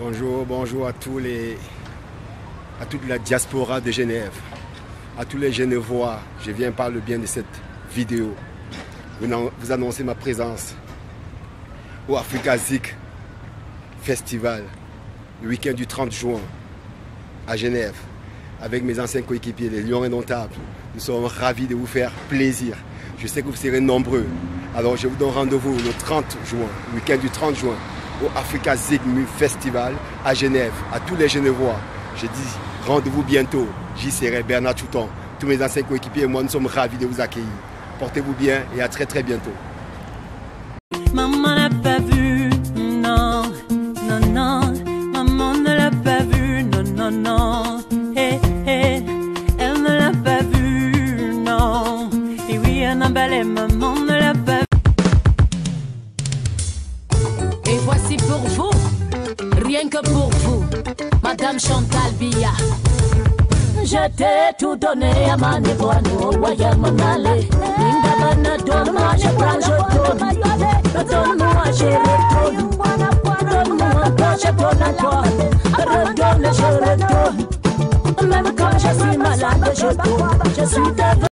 Bonjour à toute la diaspora de Genève, à tous les Genevois. Je viens par le bien de cette vidéo. Vous annoncez ma présence au Africa Zik Festival, le week-end du 30 juin à Genève, avec mes anciens coéquipiers, les Lions Indomptables. Nous sommes ravis de vous faire plaisir. Je sais que vous serez nombreux. Alors je vous donne rendez-vous le 30 juin, le week-end du 30 juin, au Africa Zik Festival à Genève, à tous les Genevois. Je dis rendez-vous bientôt. J'y serai, Bernard Chouton. Tous mes anciens coéquipiers et moi, nous sommes ravis de vous accueillir. Portez-vous bien et à très très bientôt. Maman n'a pas vu, non, non, non. Maman ne l'a pas vu, non, non, non. Hey, hey, elle ne l'a pas vu, non. Et oui, un emballé, maman ne l'a pas vu. Et voici pour vous, rien que pour vous, Madame Chantal Biya. Je t'ai tout donné à ma névoine, Waya Manale. Indabana, donne-moi, je prends, je donne. Donne-moi, je redonne. Donne-moi, je donne à toi. Redonne, je redonne. Même quand je suis malade, je donne. Je suis